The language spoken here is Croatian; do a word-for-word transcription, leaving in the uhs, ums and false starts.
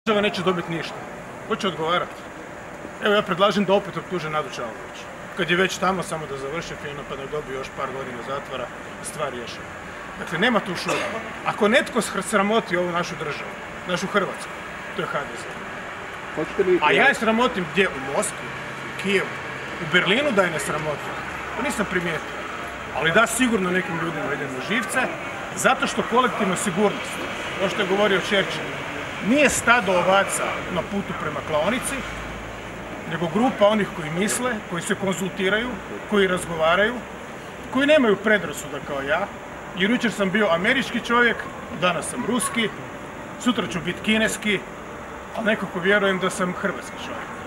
Država neće dobiti ništa. Ko će odgovarati? Evo ja predlažem da opet optuže Nadu Čavlović. Kad je već tamo, samo da završi fino pa da dobije još par godina zatvora, stvar riješena. Dakle, nema tu šuta. Ako netko sramoti ovu našu državu, našu Hrvatsku, to je H D Z. A ja je sramotim gdje? U Moskvi, u Kijevu, u Berlinu da je ne sramotim. To nisam primijetio. Ali da, sigurno nekim ljudima ide na živce, zato što kolektivna sigurnost, kao što je govorio Churchill, nije stado ovaca na putu prema klaonici, nego grupa onih koji misle, koji se konzultiraju, koji razgovaraju, koji nemaju predrasuda kao ja, jer jučer sam bio američki čovjek, danas sam ruski, sutra ću biti kineski, ali nekako vjerujem da sam hrvatski čovjek.